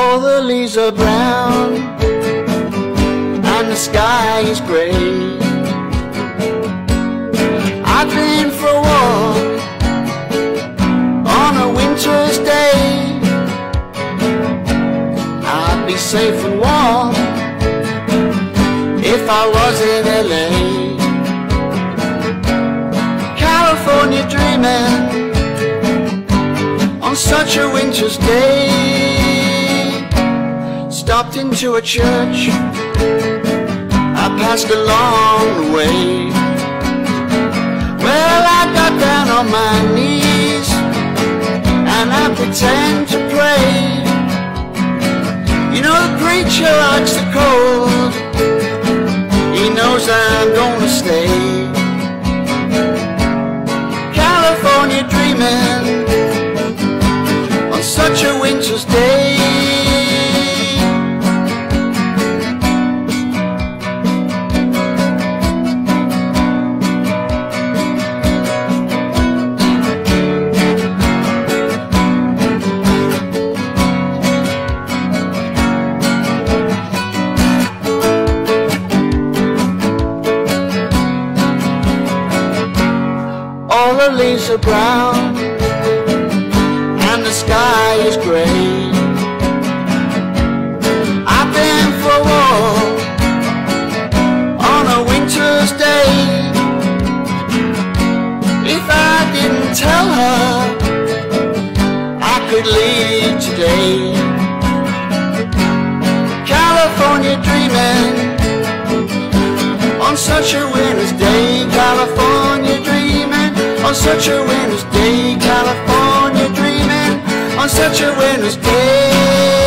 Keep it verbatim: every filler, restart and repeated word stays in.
All the leaves are brown and the sky is grey. I've been for a walk on a winter's day. I'd be safe and warm if I was in L A. California dreaming on such a winter's day. Stopped into a church I passed along the way. Well, I got down on my knees and I pretend to pray. You know, the preacher likes the cold, he knows I'm gonna stay. California dreaming on such a winter's day. All the leaves are brown and the sky is grey. I've been for a walk on a winter's day. If I didn't tell her I could leave today. California dreaming on such a winter's day. California dreaming on such a winter's day. California dreaming on such a winter's day.